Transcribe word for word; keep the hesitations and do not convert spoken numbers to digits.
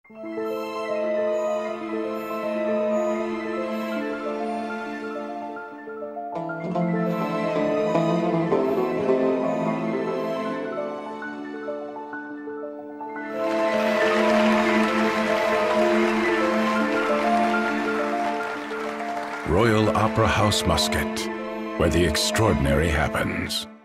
Royal Opera House, Muscat, where the extraordinary happens.